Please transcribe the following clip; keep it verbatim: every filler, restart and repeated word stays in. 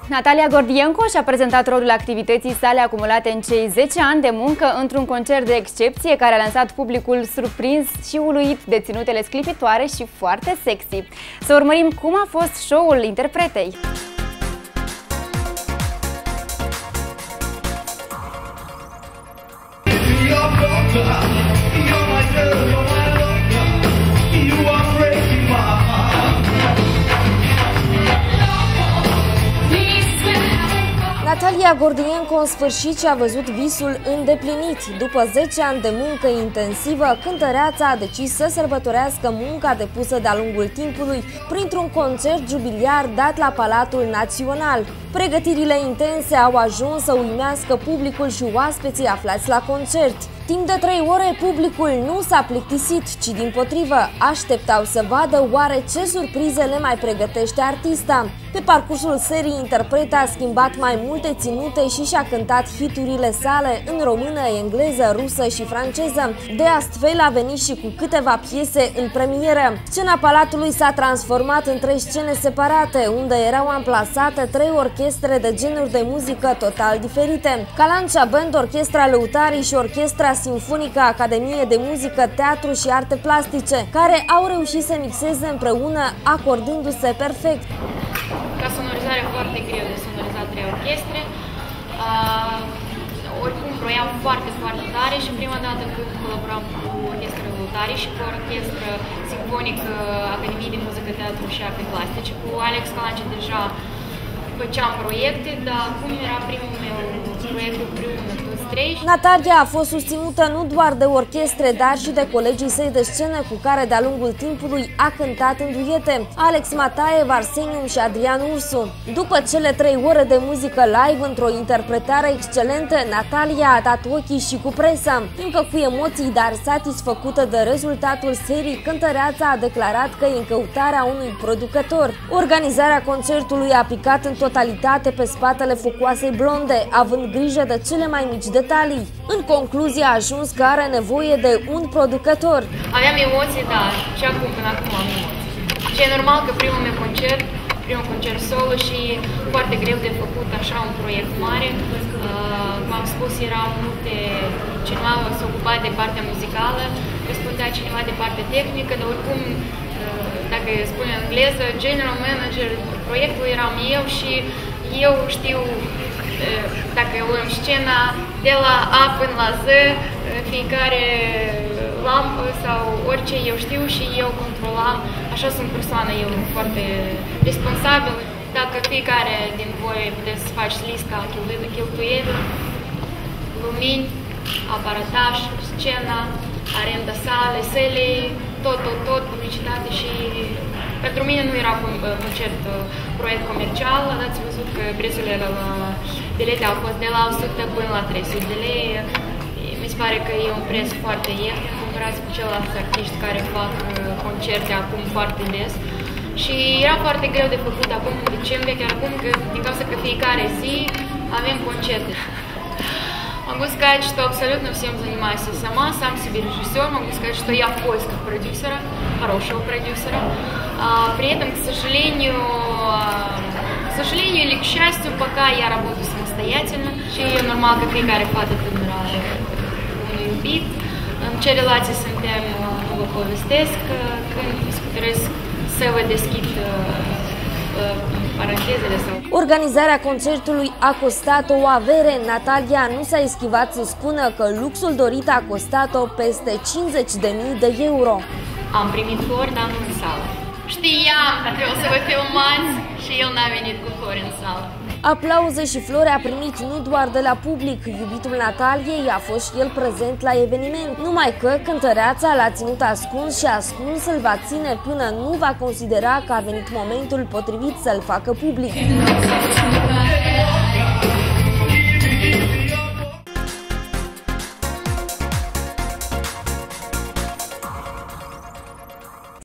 Natalia Gordienko și-a prezentat rolul activității sale acumulate în cei zece ani de muncă într-un concert de excepție care a lansat publicul surprins și uluit de ținutele sclipitoare și foarte sexy. Să urmărim cum a fost show-ul interpretei. Natalia Gordienko în sfârșit și-a văzut visul îndeplinit. După zece ani de muncă intensivă, cântăreața a decis să sărbătorească munca depusă de-a lungul timpului printr-un concert jubiliar dat la Palatul Național. Pregătirile intense au ajuns să uimească publicul și oaspeții aflați la concert. Timp de trei ore, publicul nu s-a plictisit, ci dimpotrivă, așteptau să vadă oare ce surprize le mai pregătește artista. Pe parcursul serii, interpreta a schimbat mai multe ținute și și-a cântat hiturile sale în română, engleză, rusă și franceză. De astfel a venit și cu câteva piese în premieră. Scena Palatului s-a transformat în trei scene separate, unde erau amplasate trei orchestre de genuri de muzică total diferite: Calancea Band, Orchestra Lăutarii și Orchestra Sinfonică Academie de Muzică, Teatru și Arte Plastice, care au reușit să mixeze împreună, acordându-se perfect. Ca sonorizare foarte greu de sonorizat trei orchestre. Uh, oricum vroiam foarte, foarte tare și prima dată când colaboram cu Orchestra Lăutarii și cu Orchestra Sinfonică Academie de Muzică, Teatru și Arte Plastice. Cu Alex Calancea deja făceam proiecte, dar acum era primul meu proiect împreună, toți trei. Natalia a fost susținută nu doar de orchestre, dar și de colegii săi de scenă cu care de-a lungul timpului a cântat în duete: Alex Mataev, Arsenium și Adrian Ursu. După cele trei ore de muzică live, într-o interpretare excelentă, Natalia a dat ochii și cu presa. Încă cu emoții, dar satisfăcută de rezultatul serii, cântăreața a declarat că e în căutarea unui producător. Organizarea concertului a picat în totalitate pe spatele focoasei blonde, având grijă de cele mai mici detalii. În concluzie a ajuns că are nevoie de un producător. Aveam emoții, dar și acum, până acum am emoții. Și e normal că primul meu concert, primul concert solo și foarte greu de făcut așa un proiect mare. Uh, cum am spus, erau multe, cineva s-a ocupat de partea muzicală, răspundea cineva de partea tehnică, dar oricum, uh, dacă spune în engleză, general manager, proiectul eram eu și eu știu, dacă luăm scena, de la A până la Z, fiecare lampă sau orice eu știu și eu controlam. Așa sunt persoană, eu foarte responsabilă. Dacă fiecare din voi puteți să faci lista cheltuieli, lumini, aparataj, scena, arenda sale, sele, tot, tot, tot, publicitate și... Pentru mine nu era concert, proiect comercial, ați văzut că prețurile la bilete au fost de la o sută până la trei sute de lei. Mi se pare că e un preț foarte ieftin comparați cu ceilalți artiști care fac concerte acum foarte des. Și era foarte greu de făcut acum în decembrie, chiar acum, că, din cauza că fiecare zi avem concerte. Могу сказать, что абсолютно всем занимаюсь я сама, сам себе режиссер. Могу сказать, что я в поисках продюсера, хорошего продюсера. А, при этом, к сожалению, к săжалению или к счастью, пока я работаю самостоятельно. Și e normal că fiecare fată tânără are un iubit. În ce relații suntem, nu vă povestesc. Când hotărăsc să vă deschid parantezele sau... Organizarea concertului a costat o avere. Natalia nu s-a eschivat să spună că luxul dorit a costat-o peste cincizeci de mii de euro. Am primit flori, dar nu în sală. Știam că o să vă filmați și el n-a venit cu flori în sală. Aplauze și flori a primit nu doar de la public. Iubitul Nataliei a fost și el prezent la eveniment, numai că cântăreața l-a ținut ascuns și ascuns îl va ține până nu va considera că a venit momentul potrivit să-l facă public.